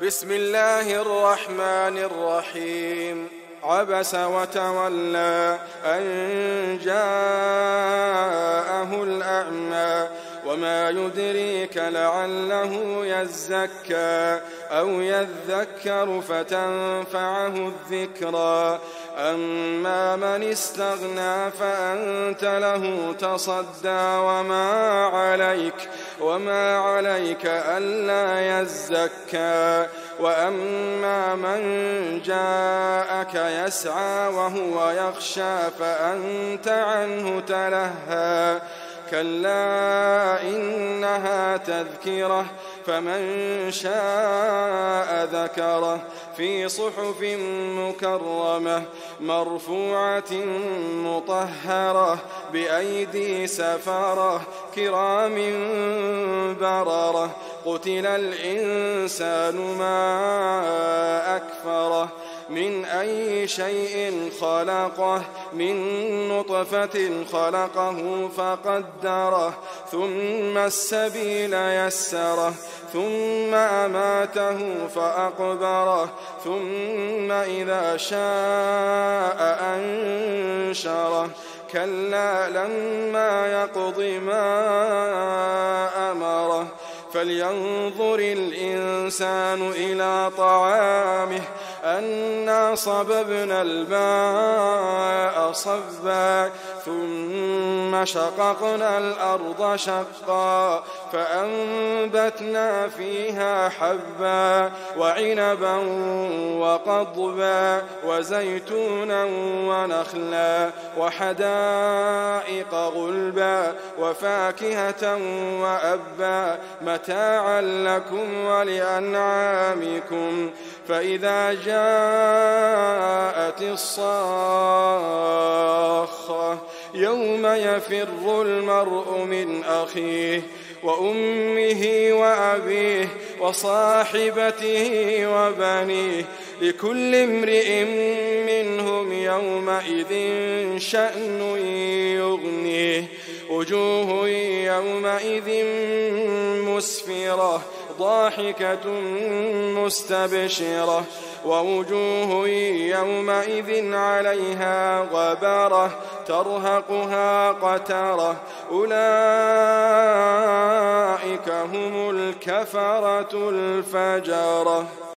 بسم الله الرحمن الرحيم. عبس وتولى أن جاءه الأعمى وما يدريك لعله يزكى أو يذكر فتنفعه الذكرى. أما من استغنى فأنت له تصدى وما عليك ألا يزكى. وأما من جاءك يسعى وهو يخشى فأنت عنه تلهى. كلا إنها تذكرة فمن شاء ذكره في صحف مكرمة مرفوعة مطهرة بأيدي سفرة كرام بررة. قتل الإنسان ما أكفره من أي شيء خلقه من نطفة خلقه فقدره ثم السبيل يسره ثم أماته فأقبره ثم إذا شاء أنشره. كلا لما يقض ما أمره. فلينظر الإنسان إلى طعامه أنا صببنا الماء صبا ثم شققنا الأرض شقا فأنبتنا فيها حبا وعنبا وقضبا وزيتونا ونخلا وحدائق غلبا وفاكهة وأبا متاعا لكم ولأنعامكم. فإذا جاءت الصاخة يوم يفر المرء من أخيه وأمه وأبيه وصاحبته وبنيه لكل امرئ منهم يومئذ شأن يغنيه. وجوه يومئذ مسفرة ضاحكة مستبشرة ووجوه يومئذ عليها غبرة ترهقها قترة. أولئك هم الكفرة الفجرة.